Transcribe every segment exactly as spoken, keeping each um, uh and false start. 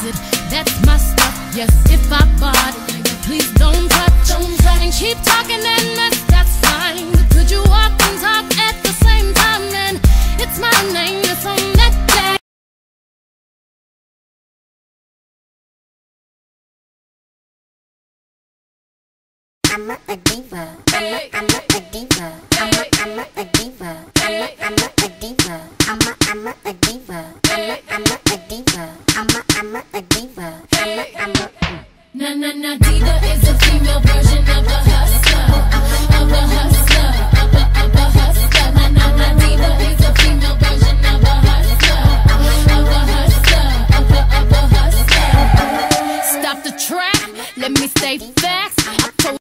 it. That's my stuff. Yes, if I bought it, please don't touch, don't touch. And keep talking and mess, that's fine. But could you walk and talk at the same time? And it's my name that's on that tag. I'm a, a diva. I'm a, I'm a, a diva. I'm a, I'm a, a diva. I'm a, I'm a, a diva. I'm a, I'm a, a diva. I'm a, I'm a, a diva. I'm a, I'm a, a diva. I'm a, I'm a. Na na na, diva is a female version of a hustler, of a hustler, of a of a hustler. Na na na, diva is a female version of a hustler, of a hustler, of a of a hustler. Stop the track, let me stay facts. I told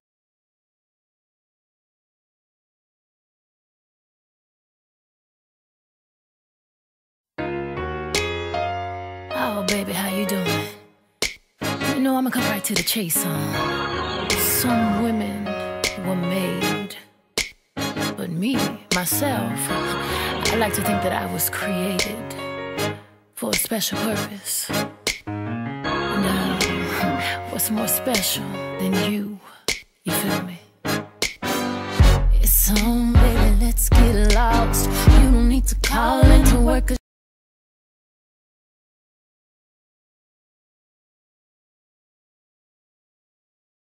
Oh, baby, how you doing? You know, I'ma come right to the chase on. Some women were made, but me, myself, I like to think that I was created for a special purpose. Now, what's more special than you? You feel me? It's on, baby, let's get lost. You don't need to call into work.